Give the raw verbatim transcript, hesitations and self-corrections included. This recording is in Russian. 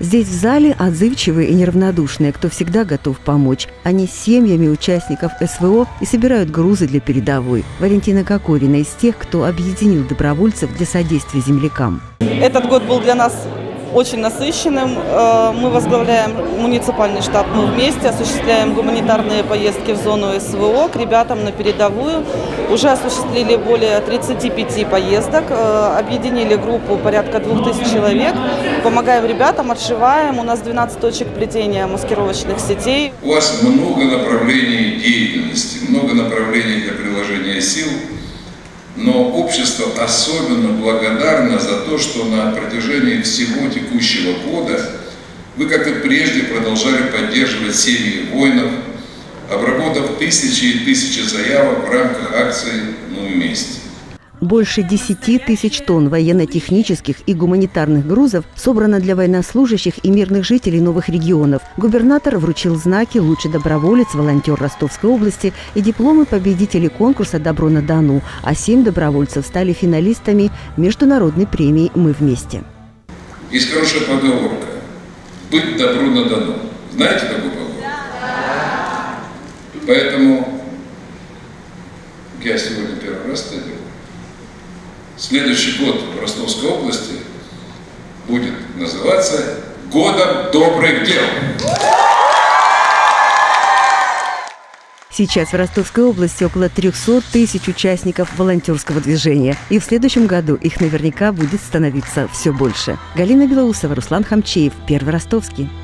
Здесь в зале отзывчивые и неравнодушные, кто всегда готов помочь. Они с семьями участников СВО и собирают грузы для передовой. Валентина Кокорина из тех, кто объединил добровольцев для содействия землякам. Этот год был для нас очень насыщенным. Мы возглавляем муниципальный штаб, мы вместе осуществляем гуманитарные поездки в зону СВО к ребятам на передовую. Уже осуществили более тридцати пяти поездок, объединили группу порядка двух тысяч человек. Помогаем ребятам, отшиваем. У нас двенадцать точек плетения маскировочных сетей. У вас много направлений деятельности, много направлений для приложения сил. Но общество особенно благодарно за то, что на протяжении всего текущего года вы, как и прежде, продолжали поддерживать семьи воинов, обработав тысячи и тысячи заявок в рамках акции «Мы вместе». Больше десяти тысяч тонн военно-технических и гуманитарных грузов собрано для военнослужащих и мирных жителей новых регионов. Губернатор вручил знаки «Лучший доброволец», «Волонтер Ростовской области» и дипломы победителей конкурса «Добро на Дону», а семь добровольцев стали финалистами международной премии «Мы вместе». Есть хорошая поговорка «Быть добру на Дону». Знаете такую поговорку? Да. Поэтому я сегодня первый раз это делаю. Следующий год в Ростовской области будет называться «Годом добрых дел». Сейчас в Ростовской области около трёхсот тысяч участников волонтерского движения. И в следующем году их наверняка будет становиться все больше. Галина Белоусова, Руслан Хамчеев, Первый Ростовский.